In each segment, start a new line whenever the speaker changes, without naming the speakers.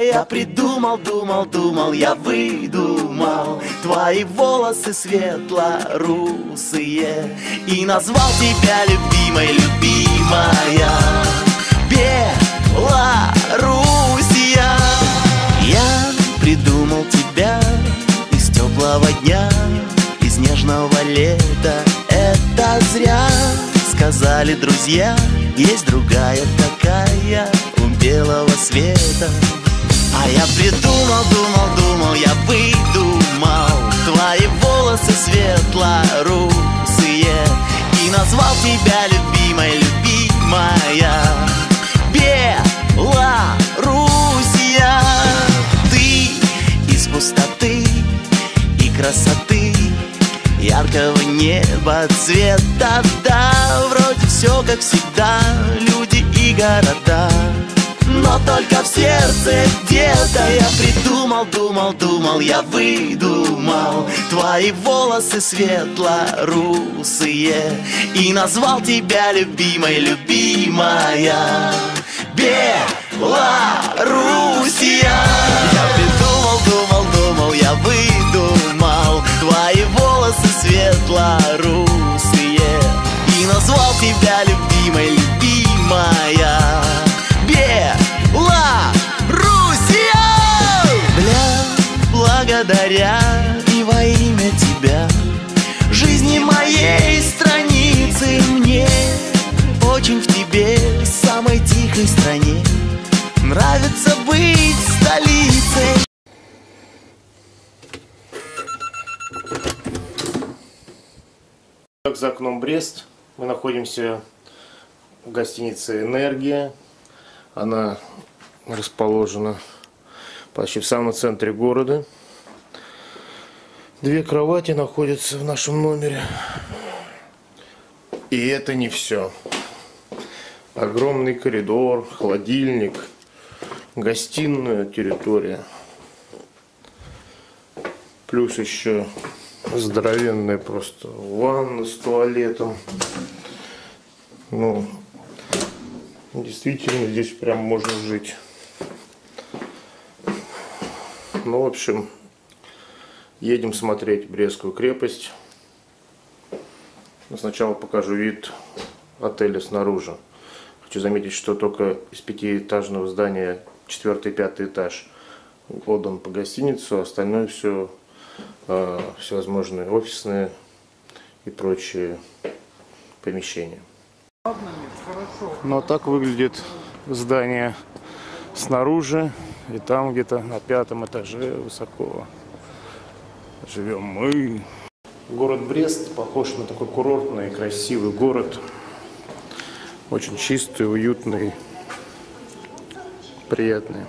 Я придумал, думал, я выдумал твои волосы светло-русые и назвал тебя любимой, любимая Белоруссия. Я придумал тебя из теплого дня, из нежного лета. Это зря, сказали друзья, есть другая такая у белого света. А я придумал, думал, я выдумал твои волосы светло-русые и назвал тебя любимой, любимая Белоруссия. Ты из пустоты и красоты, яркого неба цвета, да, вроде все как всегда, люди и города. Но только в сердце где-то я придумал, думал, я выдумал твои волосы светло-русые и назвал тебя любимой, любимая Белоруссия. Я придумал, думал, я выдумал твои волосы светло-русые и назвал тебя любимой, любимая Белоруссия. Благодаря и во имя тебя, жизни моей страницы, мне очень в тебе, самой тихой стране, нравится быть столицей.
За окном Брест. Мы находимся в гостинице «Энергия». Она расположена почти в самом центре города. 2 кровати находятся в нашем номере. И это не все. Огромный коридор, холодильник, гостиная территория. Плюс еще здоровенная просто ванна с туалетом. Ну, действительно, здесь прям можно жить. Ну, в общем, едем смотреть Брестскую крепость. Но сначала покажу вид отеля снаружи. Хочу заметить, что только из 5-этажного здания 4-й и 5-й этаж отдан по гостиницу, а остальное все всевозможные офисные и прочие помещения. Ну, а так выглядит здание снаружи, и там где-то на 5-м этаже высоко живем мы. Город Брест похож на такой курортный, красивый город. Очень чистый, уютный, приятный.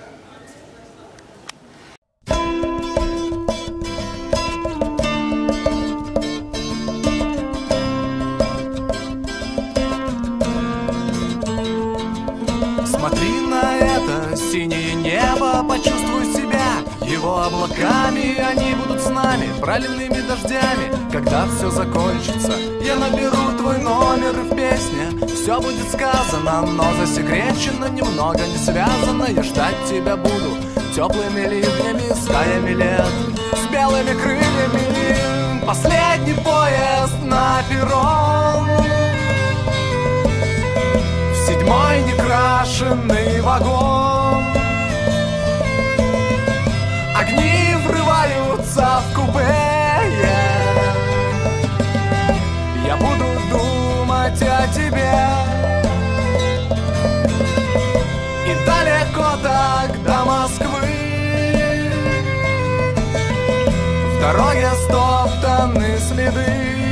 Смотри на это синее небо, почувствуй себя его облаками. Они будут с нами, проливными дождями. Когда все закончится, я наберу твой номер, и в песне все будет сказано, но засекречено, немного не связано. Я ждать тебя буду теплыми ливнями, стаями лет с белыми крыльями. Последний поезд на перрон, в 7-й некрашенный вагон. Огни врываются в купе. Я буду думать о тебе. И далеко так до Москвы, в дороге стоптаны следы.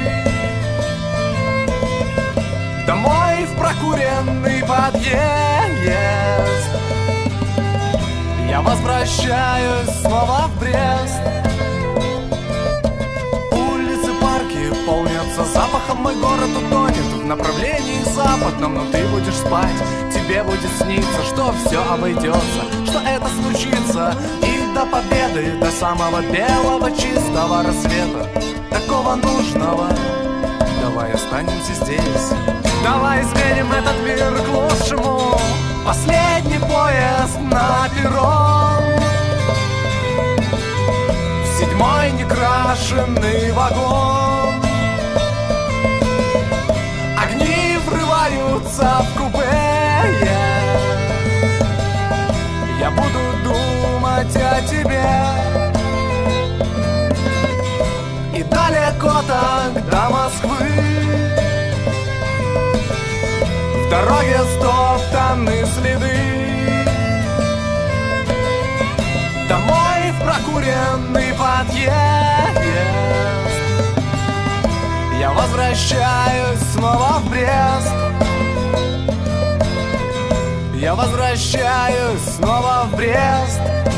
Домой в прокуренный подъезд я возвращаюсь снова в Брест. Улицы, парки полнятся запахом, мой город утонет в направлении западном. Но ты будешь спать, тебе будет сниться, что все обойдется, что это случится. И до победы, до самого белого чистого рассвета, такого нужного, давай останемся здесь. Давай изменим этот мир к лучшему. Последний поезд на перрон, заброшенный вагон. Огни врываются в купе. Я буду думать о тебе. И далеко так до Москвы. В дороге стоптаны следы. Домой в прокуренный подъезд. Я возвращаюсь снова в Брест. Я возвращаюсь снова в Брест.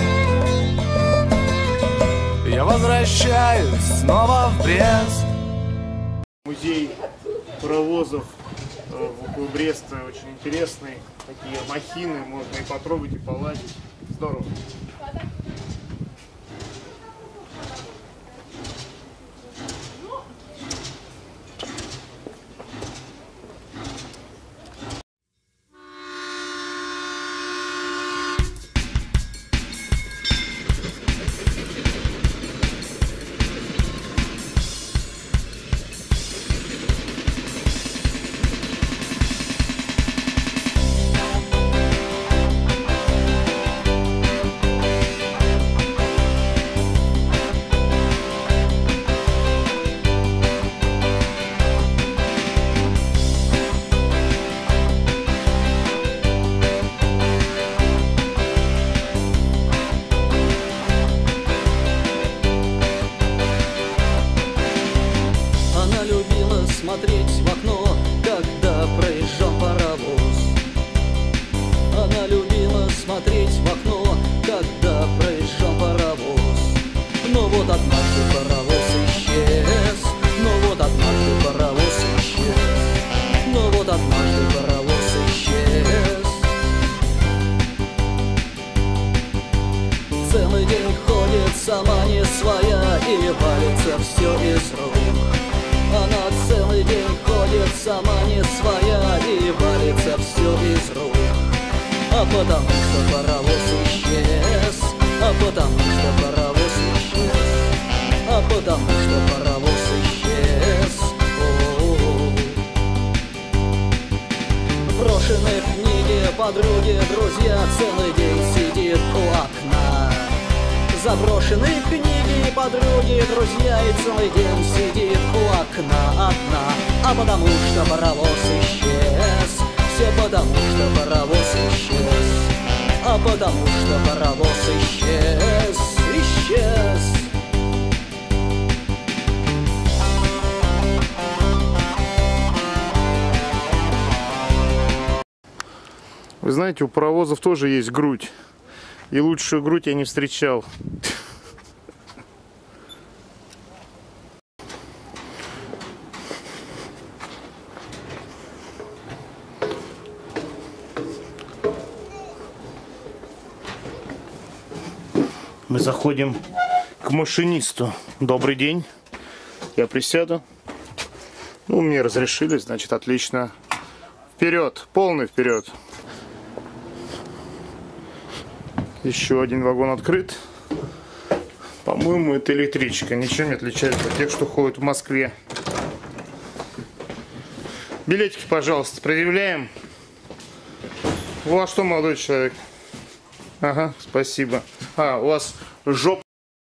Я возвращаюсь снова в Брест.
Музей паровозов около Бреста очень интересный. Такие махины, можно и потрогать, и полазить. Здорово.
Смотреть в окно, когда проезжал паровоз. Она любила смотреть в окно, когда проезжал паровоз. Но вот однажды паровоз исчез. Но вот однажды паровоз исчез. Но вот однажды паровоз исчез. Целый день ходит сама не своя, и валится все из рук. Она целый день ходит сама не своя, и валится все из рук. А потому что паровоз исчез. А потому что паровоз исчез. А потому что паровоз исчез. Брошенные книги, подруги, друзья, целый день сидит у окна. Заброшенные книги, подруги, друзья, и целый день сидит у окна одна. А потому что паровоз исчез. Все потому что паровоз исчез. А потому что паровоз исчез. Исчез.
Вы знаете, у паровозов тоже есть грудь. И лучшую грудь я не встречал. Мы заходим к машинисту. Добрый день. Я присяду. Ну, мне разрешили, значит, отлично. Вперед, полный вперед. Еще один вагон открыт. По-моему, это электричка. Ничем не отличается от тех, что ходят в Москве. Билетики, пожалуйста, предъявляем. У вас что, молодой человек? Ага, спасибо. А, у вас жопа.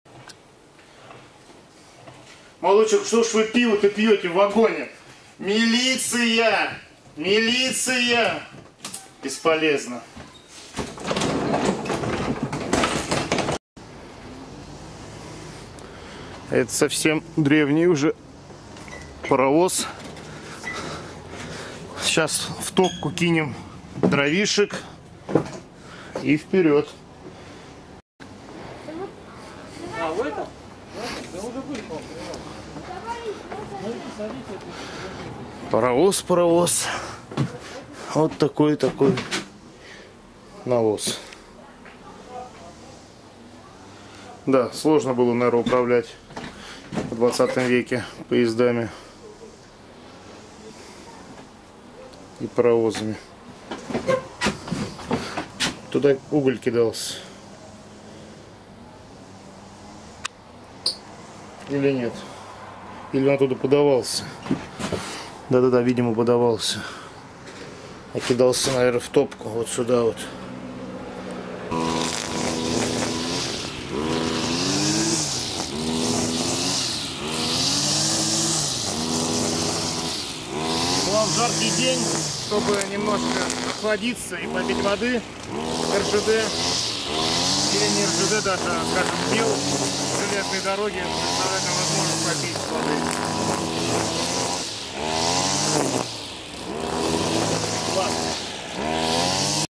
Молодой человек, что ж вы пиво-то пьете в вагоне? Милиция! Милиция! Бесполезно. Это совсем древний уже паровоз. Сейчас в топку кинем дровишек и вперед. Паровоз, паровоз. Вот такой навоз. Да, сложно было, наверное, управлять в 20 веке поездами и паровозами. Туда уголь кидался. Или нет? Или он оттуда подавался? Да-да-да, видимо, подавался. А кидался, наверное, в топку. Вот сюда вот. В жаркий день, чтобы немножко охладиться и попить воды, РЖД или не РЖД даже, скажем, БелЗ, железные дороги представляют нам возможность попить воды.